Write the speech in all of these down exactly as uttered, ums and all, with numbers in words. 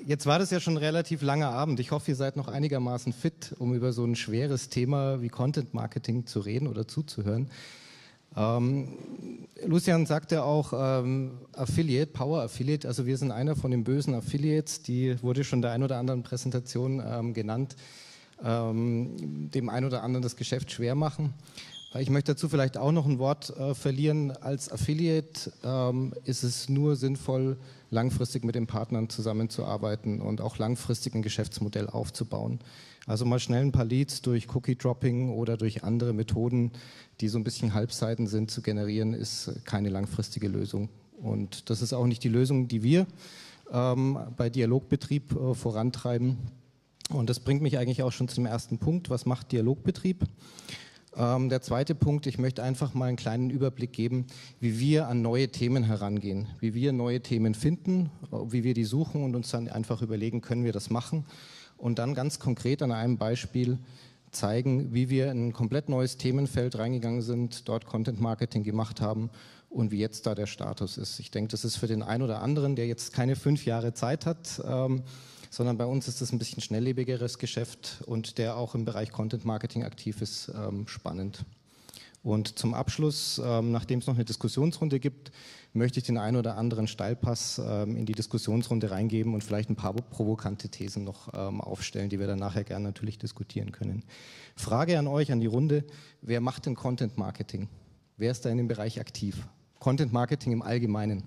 jetzt war das ja schon ein relativ langer Abend. Ich hoffe, ihr seid noch einigermaßen fit, um über so ein schweres Thema wie Content Marketing zu reden oder zuzuhören. Ähm, Lucian sagte auch ähm, Affiliate, Power Affiliate, also wir sind einer von den bösen Affiliates, die wurde schon der ein oder anderen Präsentation ähm, genannt, ähm, dem ein oder anderen das Geschäft schwer machen. Ich möchte dazu vielleicht auch noch ein Wort äh, verlieren. Als Affiliate ähm, ist es nur sinnvoll, langfristig mit den Partnern zusammenzuarbeiten und auch langfristig ein Geschäftsmodell aufzubauen. Also mal schnell ein paar Leads durch Cookie-Dropping oder durch andere Methoden, die so ein bisschen Halbseiten sind, zu generieren, ist keine langfristige Lösung. Und das ist auch nicht die Lösung, die wir ähm, bei Dialogbetrieb äh, vorantreiben. Und das bringt mich eigentlich auch schon zum ersten Punkt. Was macht Dialogbetrieb? Ähm, der zweite Punkt, ich möchte einfach mal einen kleinen Überblick geben, wie wir an neue Themen herangehen, wie wir neue Themen finden, wie wir die suchen und uns dann einfach überlegen, können wir das machen und dann ganz konkret an einem Beispiel zeigen, wie wir in ein komplett neues Themenfeld reingegangen sind, dort Content Marketing gemacht haben und wie jetzt da der Status ist. Ich denke, das ist für den einen oder anderen, der jetzt keine fünf Jahre Zeit hat, ähm, sondern bei uns ist es ein bisschen schnelllebigeres Geschäft und der auch im Bereich Content Marketing aktiv ist, ähm, spannend. Und zum Abschluss, ähm, nachdem es noch eine Diskussionsrunde gibt, möchte ich den einen oder anderen Steilpass ähm, in die Diskussionsrunde reingeben und vielleicht ein paar provokante Thesen noch ähm, aufstellen, die wir dann nachher gerne natürlich diskutieren können. Frage an euch, an die Runde, wer macht denn Content Marketing? Wer ist da in dem Bereich aktiv? Content Marketing im Allgemeinen?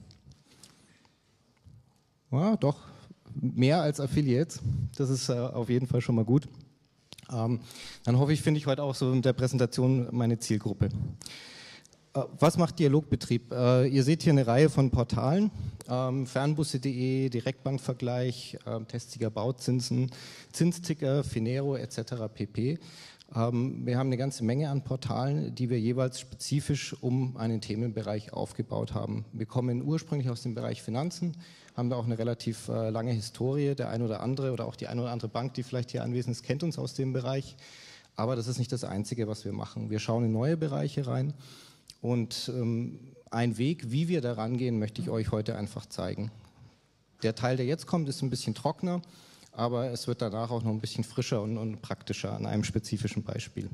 Ja, doch. Mehr als Affiliates, das ist äh, auf jeden Fall schon mal gut. Ähm, dann hoffe ich, finde ich heute auch so in der Präsentation meine Zielgruppe. Äh, was macht Dialogbetrieb? Äh, ihr seht hier eine Reihe von Portalen, ähm, Fernbusse punkt de, Direktbankvergleich, äh, Testsieger Bauzinsen, Zinsticker, Finero et cetera pp. Ähm, wir haben eine ganze Menge an Portalen, die wir jeweils spezifisch um einen Themenbereich aufgebaut haben. Wir kommen ursprünglich aus dem Bereich Finanzen, haben da auch eine relativ äh, lange Historie. Der ein oder andere oder auch die eine oder andere Bank, die vielleicht hier anwesend ist, kennt uns aus dem Bereich. Aber das ist nicht das Einzige, was wir machen. Wir schauen in neue Bereiche rein und ähm, ein Weg, wie wir da rangehen, möchte ich euch heute einfach zeigen. Der Teil, der jetzt kommt, ist ein bisschen trockener, aber es wird danach auch noch ein bisschen frischer und, und praktischer an einem spezifischen Beispiel.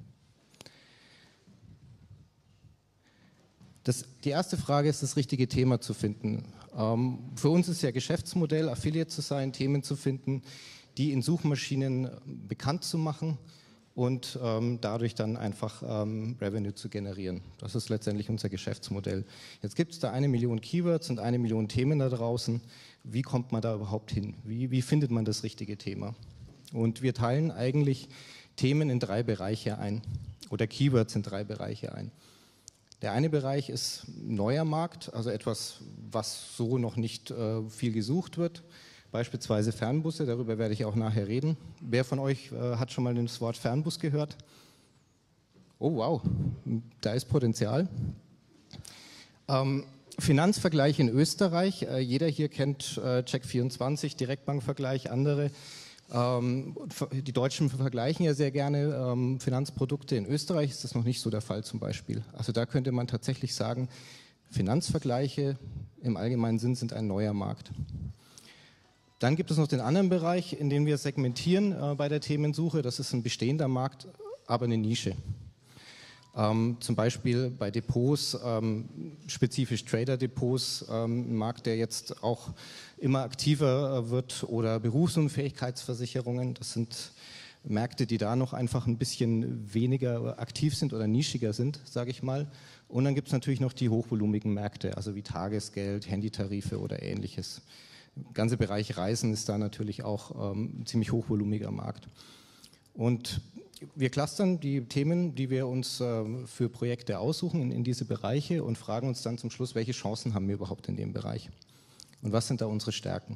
Das, die erste Frage ist, das richtige Thema zu finden. Ähm, für uns ist ja Geschäftsmodell, Affiliate zu sein, Themen zu finden, die in Suchmaschinen bekannt zu machen und ähm, dadurch dann einfach ähm, Revenue zu generieren. Das ist letztendlich unser Geschäftsmodell. Jetzt gibt es da eine Million Keywords und eine Million Themen da draußen. Wie kommt man da überhaupt hin? Wie, wie findet man das richtige Thema? Und wir teilen eigentlich Themen in drei Bereiche ein oder Keywords in drei Bereiche ein. Der eine Bereich ist neuer Markt, also etwas, was so noch nicht äh, viel gesucht wird, beispielsweise Fernbusse, darüber werde ich auch nachher reden. Wer von euch äh, hat schon mal das Wort Fernbus gehört? Oh wow, da ist Potenzial. Ähm, Finanzvergleich in Österreich, äh, jeder hier kennt äh, Check vierundzwanzig, Direktbankvergleich, andere. Ähm, die Deutschen vergleichen ja sehr gerne ähm, Finanzprodukte. In Österreich ist das noch nicht so der Fall zum Beispiel. Also da könnte man tatsächlich sagen, Finanzvergleiche im allgemeinen Sinn sind ein neuer Markt. Dann gibt es noch den anderen Bereich, in dem wir segmentieren äh, bei der Themensuche. Das ist ein bestehender Markt, aber eine Nische. Ähm, zum Beispiel bei Depots, ähm, spezifisch Trader-Depots, ähm, ein Markt, der jetzt auch immer aktiver äh, wird, oder Berufsunfähigkeitsversicherungen. Das sind Märkte, die da noch einfach ein bisschen weniger aktiv sind oder nischiger sind, sage ich mal. Und dann gibt es natürlich noch die hochvolumigen Märkte, also wie Tagesgeld, Handytarife oder ähnliches. Der ganze Bereich Reisen ist da natürlich auch ähm, ein ziemlich hochvolumiger Markt. Und wir clustern die Themen, die wir uns äh, für Projekte aussuchen, in, in diese Bereiche und fragen uns dann zum Schluss, welche Chancen haben wir überhaupt in dem Bereich und was sind da unsere Stärken.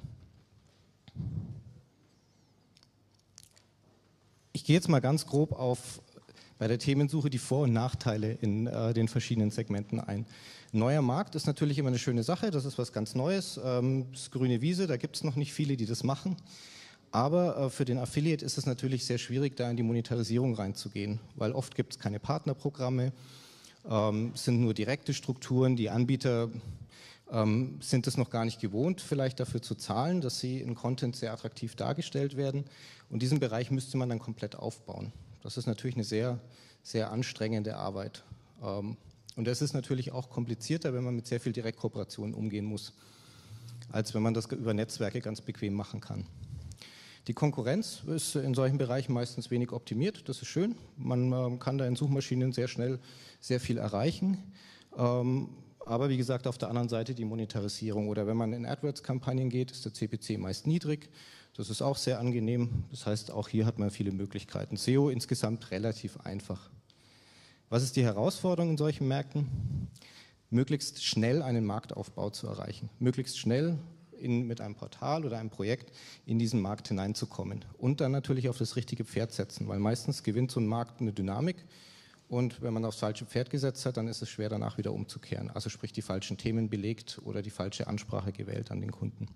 Ich gehe jetzt mal ganz grob auf bei der Themensuche die Vor- und Nachteile in äh, den verschiedenen Segmenten ein. Neuer Markt ist natürlich immer eine schöne Sache, das ist was ganz Neues, ähm, das ist grüne Wiese, da gibt es noch nicht viele, die das machen. Aber äh, für den Affiliate ist es natürlich sehr schwierig, da in die Monetarisierung reinzugehen, weil oft gibt es keine Partnerprogramme, ähm, es sind nur direkte Strukturen, die Anbieter ähm, sind es noch gar nicht gewohnt, vielleicht dafür zu zahlen, dass sie in Content sehr attraktiv dargestellt werden. Und diesen Bereich müsste man dann komplett aufbauen. Das ist natürlich eine sehr, sehr anstrengende Arbeit. Ähm, und es ist natürlich auch komplizierter, wenn man mit sehr viel Direktkooperationen umgehen muss, als wenn man das über Netzwerke ganz bequem machen kann. Die Konkurrenz ist in solchen Bereichen meistens wenig optimiert, das ist schön. Man ähm, kann da in Suchmaschinen sehr schnell sehr viel erreichen. Ähm, aber wie gesagt, auf der anderen Seite die Monetarisierung. Oder wenn man in AdWords-Kampagnen geht, ist der C P C meist niedrig. Das ist auch sehr angenehm. Das heißt, auch hier hat man viele Möglichkeiten. S E O insgesamt relativ einfach. Was ist die Herausforderung in solchen Märkten? Möglichst schnell einen Marktaufbau zu erreichen. Möglichst schnell in, mit einem Portal oder einem Projekt in diesen Markt hineinzukommen. Und dann natürlich auf das richtige Pferd setzen, weil meistens gewinnt so ein Markt eine Dynamik. Und wenn man aufs falsche Pferd gesetzt hat, dann ist es schwer, danach wieder umzukehren. Also sprich, die falschen Themen belegt oder die falsche Ansprache gewählt an den Kunden.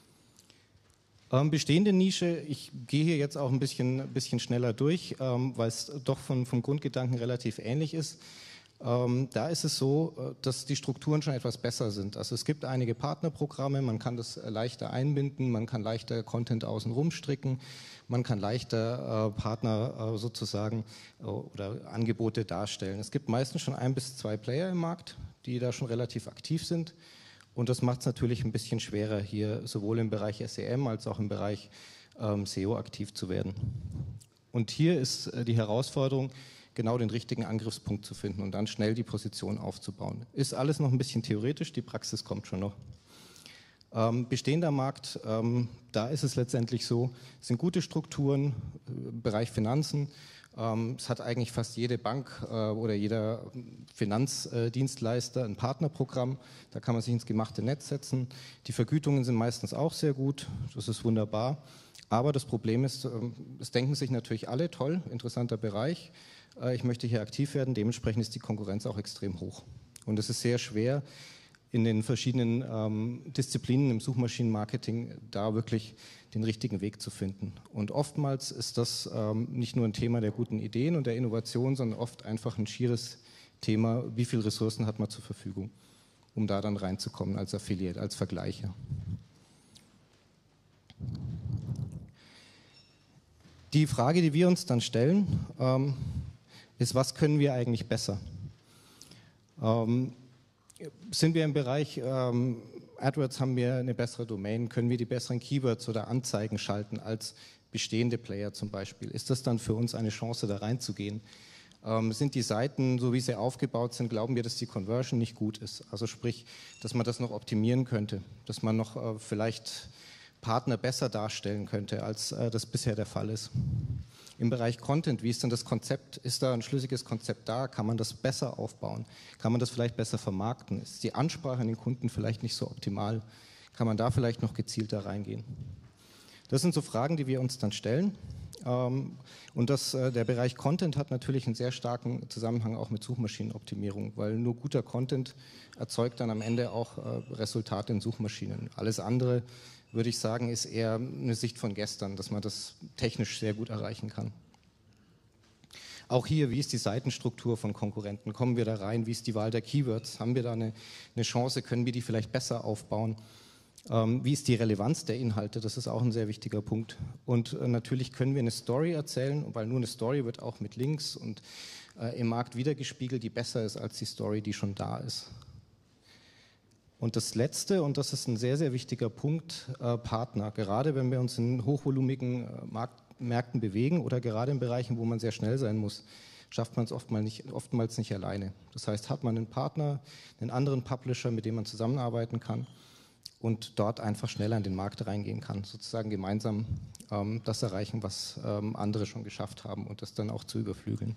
Ähm, bestehende Nische, ich gehe hier jetzt auch ein bisschen, bisschen schneller durch, ähm, weil es doch von, vom Grundgedanken relativ ähnlich ist. Ähm, da ist es so, dass die Strukturen schon etwas besser sind. Also es gibt einige Partnerprogramme, man kann das leichter einbinden, man kann leichter Content außenrum stricken, man kann leichter äh, Partner äh, sozusagen äh, oder Angebote darstellen. Es gibt meistens schon ein bis zwei Player im Markt, die da schon relativ aktiv sind. Und das macht es natürlich ein bisschen schwerer, hier sowohl im Bereich S E M als auch im Bereich ähm, S E O aktiv zu werden. Und hier ist äh, die Herausforderung, genau den richtigen Angriffspunkt zu finden und dann schnell die Position aufzubauen. Ist alles noch ein bisschen theoretisch, die Praxis kommt schon noch. Ähm, bestehender Markt, ähm, da ist es letztendlich so, es sind gute Strukturen, äh, Bereich Finanzen. Ähm, es hat eigentlich fast jede Bank äh, oder jeder Finanzdienstleister ein Partnerprogramm. Da kann man sich ins gemachte Netz setzen. Die Vergütungen sind meistens auch sehr gut, das ist wunderbar. Aber das Problem ist, äh, es denken sich natürlich alle, toll, interessanter Bereich. Ich möchte hier aktiv werden, dementsprechend ist die Konkurrenz auch extrem hoch. Und es ist sehr schwer, in den verschiedenen ähm, Disziplinen im Suchmaschinenmarketing da wirklich den richtigen Weg zu finden. Und oftmals ist das ähm, nicht nur ein Thema der guten Ideen und der Innovation, sondern oft einfach ein schieres Thema, wie viele Ressourcen hat man zur Verfügung, um da dann reinzukommen als Affiliate, als Vergleicher. Die Frage, die wir uns dann stellen, ähm, ist, was können wir eigentlich besser? Ähm, sind wir im Bereich ähm, AdWords, haben wir eine bessere Domain, können wir die besseren Keywords oder Anzeigen schalten als bestehende Player zum Beispiel? Ist das dann für uns eine Chance, da reinzugehen? Ähm, sind die Seiten, so wie sie aufgebaut sind, glauben wir, dass die Conversion nicht gut ist? Also sprich, dass man das noch optimieren könnte, dass man noch äh, vielleicht Partner besser darstellen könnte, als äh, das bisher der Fall ist. Im Bereich Content, wie ist denn das Konzept? Ist da ein schlüssiges Konzept da? Kann man das besser aufbauen? Kann man das vielleicht besser vermarkten? Ist die Ansprache an den Kunden vielleicht nicht so optimal? Kann man da vielleicht noch gezielter reingehen? Das sind so Fragen, die wir uns dann stellen. Und das, der Bereich Content hat natürlich einen sehr starken Zusammenhang auch mit Suchmaschinenoptimierung, weil nur guter Content erzeugt dann am Ende auch Resultate in Suchmaschinen. Alles andere, würde ich sagen, ist eher eine Sicht von gestern, dass man das technisch sehr gut erreichen kann. Auch hier, wie ist die Seitenstruktur von Konkurrenten? Kommen wir da rein? Wie ist die Wahl der Keywords? Haben wir da eine, eine Chance? Können wir die vielleicht besser aufbauen? Ähm, wie ist die Relevanz der Inhalte? Das ist auch ein sehr wichtiger Punkt. Und äh, natürlich können wir eine Story erzählen, weil nur eine Story wird auch mit Links und äh, im Markt wiedergespiegelt, die besser ist als die Story, die schon da ist. Und das Letzte, und das ist ein sehr, sehr wichtiger Punkt, äh, Partner. Gerade wenn wir uns in hochvolumigen äh, Markt, Märkten bewegen oder gerade in Bereichen, wo man sehr schnell sein muss, schafft man es oftmals nicht, oftmals nicht alleine. Das heißt, hat man einen Partner, einen anderen Publisher, mit dem man zusammenarbeiten kann und dort einfach schneller in den Markt reingehen kann, sozusagen gemeinsam ähm, das erreichen, was ähm, andere schon geschafft haben und das dann auch zu überflügeln.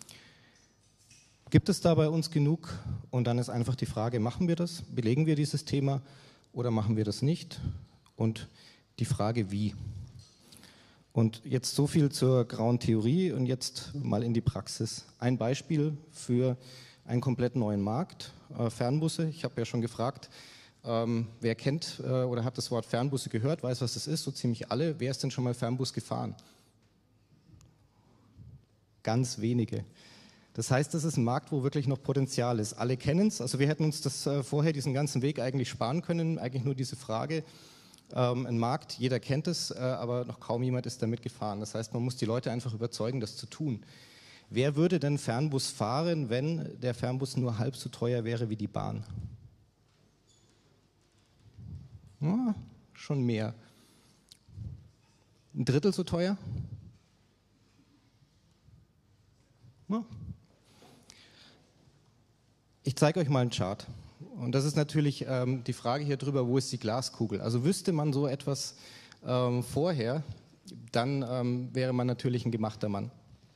Gibt es da bei uns genug? Und dann ist einfach die Frage, machen wir das? Belegen wir dieses Thema oder machen wir das nicht? Und die Frage, wie? Und jetzt so viel zur grauen Theorie und jetzt mal in die Praxis. Ein Beispiel für einen komplett neuen Markt, äh, Fernbusse. Ich habe ja schon gefragt, ähm, wer kennt äh, oder hat das Wort Fernbusse gehört, weiß, was das ist, so ziemlich alle. Wer ist denn schon mal Fernbus gefahren? Ganz wenige. Das heißt, das ist ein Markt, wo wirklich noch Potenzial ist. Alle kennen es, also wir hätten uns das äh, vorher, diesen ganzen Weg eigentlich sparen können, eigentlich nur diese Frage, ähm, ein Markt, jeder kennt es, äh, aber noch kaum jemand ist damit gefahren. Das heißt, man muss die Leute einfach überzeugen, das zu tun. Wer würde denn Fernbus fahren, wenn der Fernbus nur halb so teuer wäre wie die Bahn? Ja, schon mehr. Ein Drittel so teuer? Ja. Ich zeige euch mal einen Chart. Und das ist natürlich ähm, die Frage hier drüber, wo ist die Glaskugel? Also wüsste man so etwas ähm, vorher, dann ähm, wäre man natürlich ein gemachter Mann.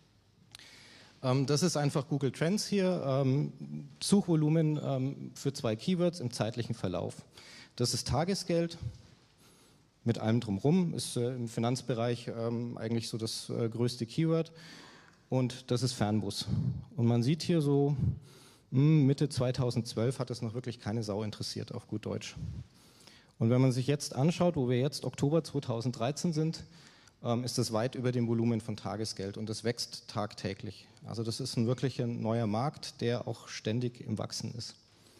Ähm, das ist einfach Google Trends hier, ähm, Suchvolumen ähm, für zwei Keywords im zeitlichen Verlauf. Das ist Tagesgeld mit allem drumherum, ist äh, im Finanzbereich ähm, eigentlich so das äh, größte Keyword. Und das ist Fernbus. Und man sieht hier so, Mitte zweitausendzwölf hat es noch wirklich keine Sau interessiert, auf gut Deutsch. Und wenn man sich jetzt anschaut, wo wir jetzt Oktober zweitausenddreizehn sind, ähm, ist das weit über dem Volumen von Tagesgeld und das wächst tagtäglich. Also das ist ein wirklich ein neuer Markt, der auch ständig im Wachsen ist.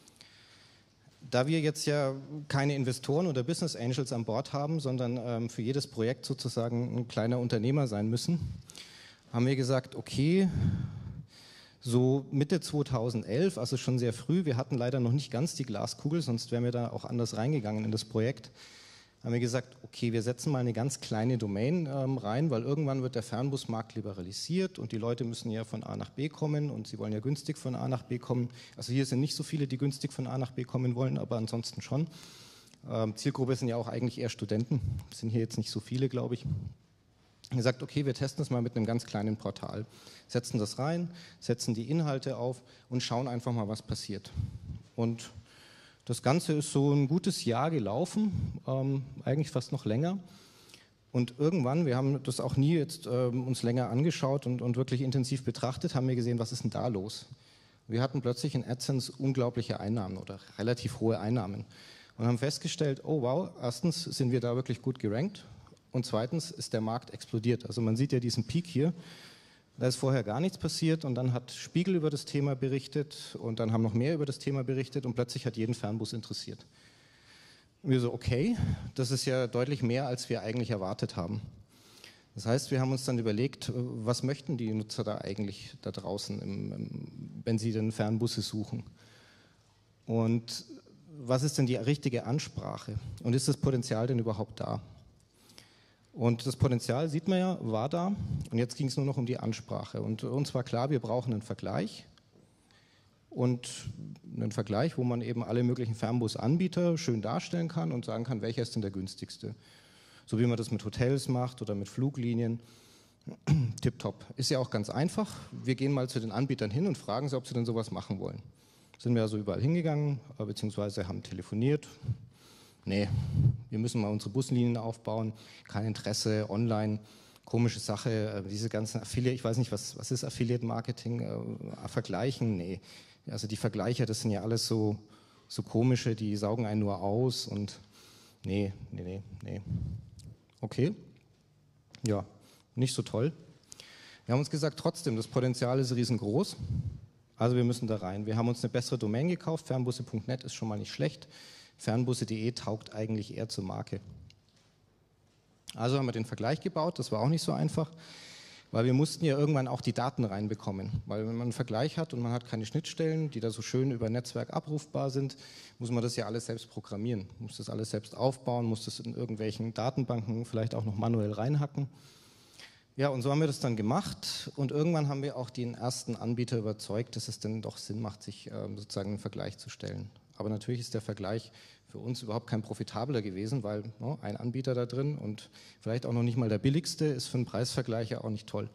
Da wir jetzt ja keine Investoren oder Business Angels an Bord haben, sondern ähm, für jedes Projekt sozusagen ein kleiner Unternehmer sein müssen, haben wir gesagt, okay, so Mitte zweitausendelf, also schon sehr früh, wir hatten leider noch nicht ganz die Glaskugel, sonst wären wir da auch anders reingegangen in das Projekt, haben wir gesagt, okay, wir setzen mal eine ganz kleine Domain ähm, rein, weil irgendwann wird der Fernbusmarkt liberalisiert und die Leute müssen ja von A nach B kommen und sie wollen ja günstig von A nach B kommen. Also hier sind nicht so viele, die günstig von A nach B kommen wollen, aber ansonsten schon. Ähm, Zielgruppe sind ja auch eigentlich eher Studenten, sind hier jetzt nicht so viele, glaube ich. Er sagt, okay, wir testen das mal mit einem ganz kleinen Portal, setzen das rein, setzen die Inhalte auf und schauen einfach mal, was passiert. Und das Ganze ist so ein gutes Jahr gelaufen, ähm, eigentlich fast noch länger. Und irgendwann, wir haben das auch nie jetzt ähm, uns länger angeschaut und, und wirklich intensiv betrachtet, haben wir gesehen, was ist denn da los? Wir hatten plötzlich in AdSense unglaubliche Einnahmen oder relativ hohe Einnahmen und haben festgestellt, oh wow, erstens sind wir da wirklich gut gerankt. Und zweitens ist der Markt explodiert. Also man sieht ja diesen Peak hier, da ist vorher gar nichts passiert und dann hat Spiegel über das Thema berichtet und dann haben noch mehr über das Thema berichtet und plötzlich hat jeden Fernbus interessiert. Und wir so, okay, das ist ja deutlich mehr, als wir eigentlich erwartet haben. Das heißt, wir haben uns dann überlegt, was möchten die Nutzer da eigentlich da draußen, im, im, wenn sie denn Fernbusse suchen? Und was ist denn die richtige Ansprache? Und ist das Potenzial denn überhaupt da? Und das Potenzial, sieht man ja, war da und jetzt ging es nur noch um die Ansprache. Und uns war klar, wir brauchen einen Vergleich und einen Vergleich, wo man eben alle möglichen Fernbusanbieter schön darstellen kann und sagen kann, welcher ist denn der günstigste. So wie man das mit Hotels macht oder mit Fluglinien. Tipptopp. Ist ja auch ganz einfach. Wir gehen mal zu den Anbietern hin und fragen sie, ob sie denn sowas machen wollen. Sind wir also überall hingegangen, beziehungsweise haben telefoniert. Nee, wir müssen mal unsere Buslinien aufbauen, kein Interesse, online, komische Sache, diese ganzen Affiliate, ich weiß nicht, was, was ist Affiliate-Marketing, äh, vergleichen, nee, also die Vergleicher, das sind ja alles so, so komische, die saugen einen nur aus und nee, nee, nee, nee, okay, ja, nicht so toll. Wir haben uns gesagt, trotzdem, das Potenzial ist riesengroß, also wir müssen da rein. Wir haben uns eine bessere Domain gekauft, fernbusse punkt net ist schon mal nicht schlecht. Fernbusse punkt de taugt eigentlich eher zur Marke. Also haben wir den Vergleich gebaut, das war auch nicht so einfach, weil wir mussten ja irgendwann auch die Daten reinbekommen. Weil wenn man einen Vergleich hat und man hat keine Schnittstellen, die da so schön über Netzwerk abrufbar sind, muss man das ja alles selbst programmieren, muss das alles selbst aufbauen, muss das in irgendwelchen Datenbanken vielleicht auch noch manuell reinhacken. Ja, und so haben wir das dann gemacht und irgendwann haben wir auch den ersten Anbieter überzeugt, dass es denn doch Sinn macht, sich ähm, sozusagen einen Vergleich zu stellen. Aber natürlich ist der Vergleich für uns überhaupt kein profitabler gewesen, weil no, ein Anbieter da drin und vielleicht auch noch nicht mal der billigste ist für einen Preisvergleicher auch nicht toll.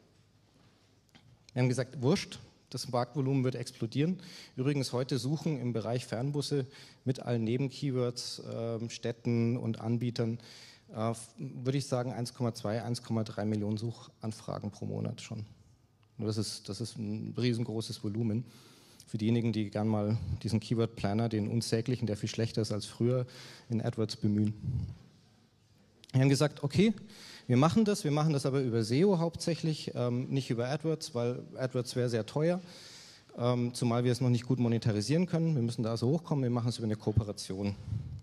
Wir haben gesagt, wurscht, das Marktvolumen wird explodieren. Übrigens heute suchen im Bereich Fernbusse mit allen Nebenkeywords, äh, Städten und Anbietern, äh, würde ich sagen eins Komma zwei, eins Komma drei Millionen Suchanfragen pro Monat schon. Das ist, das ist ein riesengroßes Volumen. Für diejenigen, die gern mal diesen Keyword Planner, den unsäglichen, der viel schlechter ist als früher, in AdWords bemühen. Wir haben gesagt, okay, wir machen das, wir machen das aber über S E O hauptsächlich, ähm, nicht über AdWords, weil AdWords wäre sehr teuer, ähm, zumal wir es noch nicht gut monetarisieren können. Wir müssen da so hochkommen, wir machen es über eine Kooperation.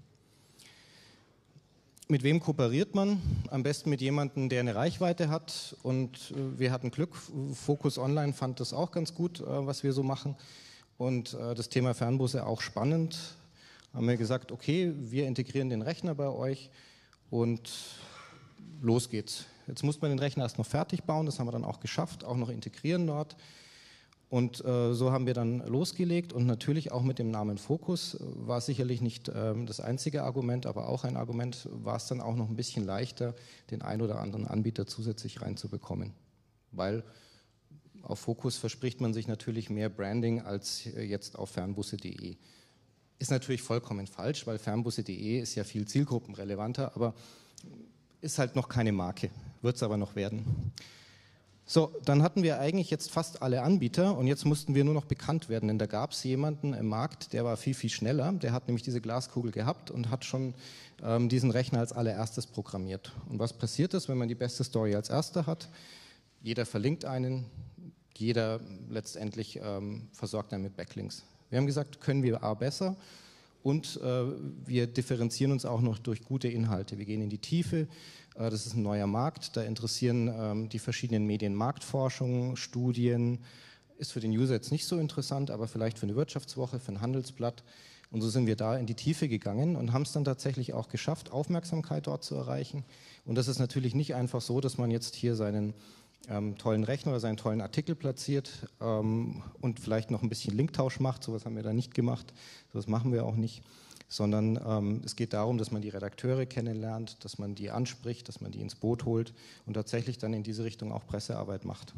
Mit wem kooperiert man? Am besten mit jemandem, der eine Reichweite hat, und äh, wir hatten Glück, Focus Online fand das auch ganz gut, äh, was wir so machen, und äh, das Thema Fernbusse auch spannend. Haben wir gesagt, okay, wir integrieren den Rechner bei euch und los geht's. Jetzt muss man den Rechner erst noch fertig bauen, das haben wir dann auch geschafft, auch noch integrieren dort. Und äh, so haben wir dann losgelegt, und natürlich auch mit dem Namen Focus war sicherlich nicht ähm, das einzige Argument, aber auch ein Argument, war es dann auch noch ein bisschen leichter, den ein oder anderen Anbieter zusätzlich reinzubekommen. Weil auf Focus verspricht man sich natürlich mehr Branding als jetzt auf Fernbusse punkt de. Ist natürlich vollkommen falsch, weil Fernbusse punkt de ist ja viel zielgruppenrelevanter, aber ist halt noch keine Marke, wird es aber noch werden. So, dann hatten wir eigentlich jetzt fast alle Anbieter, und jetzt mussten wir nur noch bekannt werden, denn da gab es jemanden im Markt, der war viel, viel schneller, der hat nämlich diese Glaskugel gehabt und hat schon ähm, diesen Rechner als allererstes programmiert. Und was passiert ist, wenn man die beste Story als erster hat? Jeder verlinkt einen, jeder letztendlich ähm, versorgt einen mit Backlinks. Wir haben gesagt, können wir A besser, und äh, wir differenzieren uns auch noch durch gute Inhalte. Wir gehen in die Tiefe. Das ist ein neuer Markt, da interessieren ähm, die verschiedenen Medien Marktforschung, Studien, ist für den User jetzt nicht so interessant, aber vielleicht für eine Wirtschaftswoche, für ein Handelsblatt. Und so sind wir da in die Tiefe gegangen und haben es dann tatsächlich auch geschafft, Aufmerksamkeit dort zu erreichen. Und das ist natürlich nicht einfach so, dass man jetzt hier seinen ähm, tollen Rechner oder seinen tollen Artikel platziert ähm, und vielleicht noch ein bisschen Linktausch macht. Sowas haben wir da nicht gemacht, sowas machen wir auch nicht. Sondern ähm, es geht darum, dass man die Redakteure kennenlernt, dass man die anspricht, dass man die ins Boot holt und tatsächlich dann in diese Richtung auch Pressearbeit macht.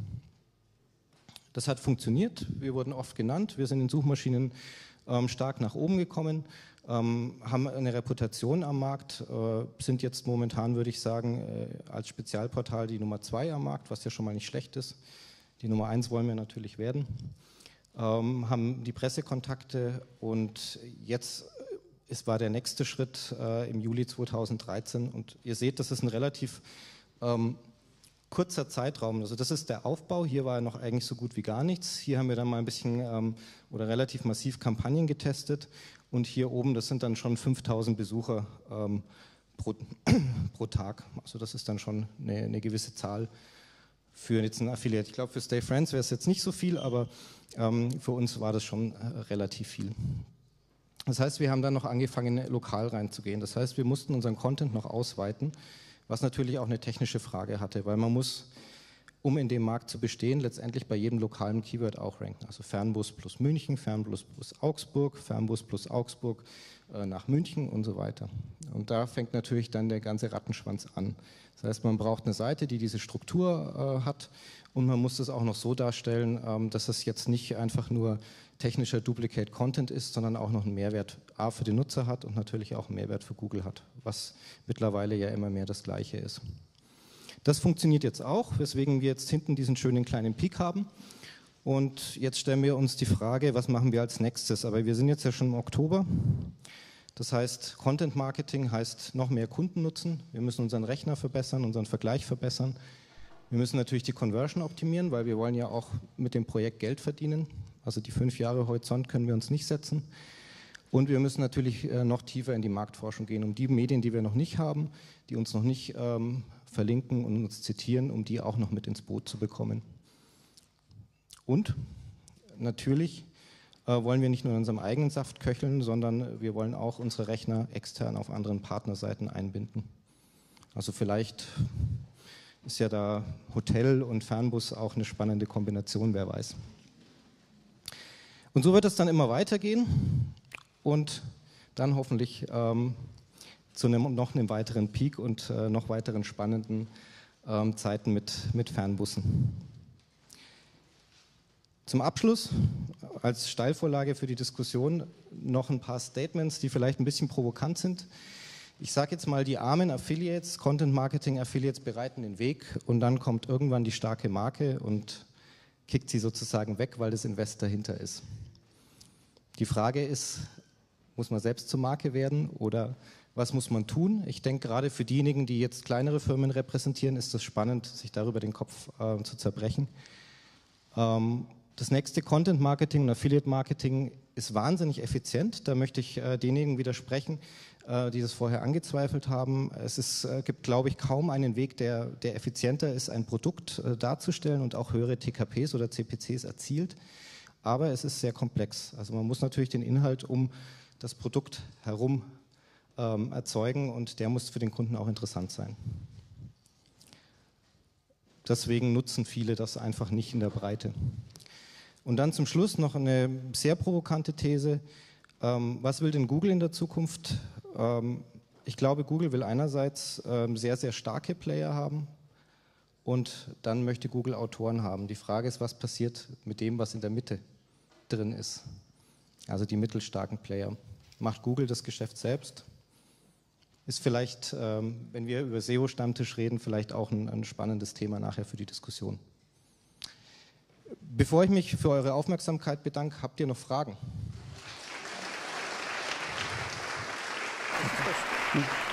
Das hat funktioniert, wir wurden oft genannt, wir sind in Suchmaschinen ähm, stark nach oben gekommen, ähm, haben eine Reputation am Markt, äh, sind jetzt momentan, würde ich sagen, äh, als Spezialportal die Nummer zwei am Markt, was ja schon mal nicht schlecht ist. Die Nummer eins wollen wir natürlich werden, ähm, haben die Pressekontakte, und jetzt es war der nächste Schritt äh, im Juli zweitausenddreizehn, und ihr seht, das ist ein relativ ähm, kurzer Zeitraum. Also das ist der Aufbau, hier war noch eigentlich so gut wie gar nichts. Hier haben wir dann mal ein bisschen ähm, oder relativ massiv Kampagnen getestet, und hier oben, das sind dann schon fünftausend Besucher ähm, pro, pro Tag. Also das ist dann schon eine, eine gewisse Zahl für jetzt einen Affiliate. Ich glaube, für Stay Friends wäre es jetzt nicht so viel, aber ähm, für uns war das schon äh, relativ viel. Das heißt, wir haben dann noch angefangen, lokal reinzugehen. Das heißt, wir mussten unseren Content noch ausweiten, was natürlich auch eine technische Frage hatte, weil man muss, um in dem Markt zu bestehen, letztendlich bei jedem lokalen Keyword auch ranken. Also Fernbus plus München, Fernbus plus Augsburg, Fernbus plus Augsburg äh, nach München und so weiter. Und da fängt natürlich dann der ganze Rattenschwanz an. Das heißt, man braucht eine Seite, die diese Struktur äh, hat, und man muss das auch noch so darstellen, ähm, dass es jetzt nicht einfach nur technischer Duplicate Content ist, sondern auch noch einen Mehrwert A für den Nutzer hat und natürlich auch einen Mehrwert für Google hat, was mittlerweile ja immer mehr das Gleiche ist. Das funktioniert jetzt auch, weswegen wir jetzt hinten diesen schönen kleinen Peak haben. Und jetzt stellen wir uns die Frage, was machen wir als nächstes? Aber wir sind jetzt ja schon im Oktober. Das heißt, Content Marketing heißt noch mehr Kunden nutzen. Wir müssen unseren Rechner verbessern, unseren Vergleich verbessern. Wir müssen natürlich die Conversion optimieren, weil wir wollen ja auch mit dem Projekt Geld verdienen. Also die fünf Jahre Horizont können wir uns nicht setzen. Und wir müssen natürlich äh, noch tiefer in die Marktforschung gehen, um die Medien, die wir noch nicht haben, die uns noch nicht ähm, verlinken und uns zitieren, um die auch noch mit ins Boot zu bekommen. Und natürlich äh, wollen wir nicht nur in unserem eigenen Saft köcheln, sondern wir wollen auch unsere Rechner extern auf anderen Partnerseiten einbinden. Also vielleicht ist ja da Hotel und Fernbus auch eine spannende Kombination, wer weiß. Und so wird es dann immer weitergehen und dann hoffentlich ähm, zu einem, noch einem weiteren Peak und äh, noch weiteren spannenden ähm, Zeiten mit, mit Fernbussen. Zum Abschluss, als Steilvorlage für die Diskussion, noch ein paar Statements, die vielleicht ein bisschen provokant sind. Ich sage jetzt mal, die armen Affiliates, Content-Marketing-Affiliates bereiten den Weg, und dann kommt irgendwann die starke Marke und kickt sie sozusagen weg, weil das Invest dahinter ist. Die Frage ist, muss man selbst zur Marke werden oder Was muss man tun? Ich denke, gerade für diejenigen, die jetzt kleinere Firmen repräsentieren, ist es spannend, sich darüber den Kopf äh, zu zerbrechen. Ähm, das nächste, Content Marketing und Affiliate Marketing, ist wahnsinnig effizient. Da möchte ich äh, denjenigen widersprechen, äh, die das vorher angezweifelt haben. Es ist, äh, gibt, glaube ich, kaum einen Weg, der, der effizienter ist, ein Produkt äh, darzustellen und auch höhere T K Ps oder C P Cs erzielt. Aber es ist sehr komplex. Also man muss natürlich den Inhalt um das Produkt herum ähm, erzeugen und der muss für den Kunden auch interessant sein. Deswegen nutzen viele das einfach nicht in der Breite. Und dann zum Schluss noch eine sehr provokante These. Ähm, was will denn Google in der Zukunft? Ähm, ich glaube, Google will einerseits ähm, sehr, sehr starke Player haben und dann möchte Google Autoren haben. Die Frage ist, was passiert mit dem, was in der Mitte drin ist? Also die mittelstarken Player. Macht Google das Geschäft selbst? Ist vielleicht, ähm, wenn wir über S E O-Stammtisch reden, vielleicht auch ein, ein spannendes Thema nachher für die Diskussion. Bevor ich mich für eure Aufmerksamkeit bedanke, habt ihr noch Fragen?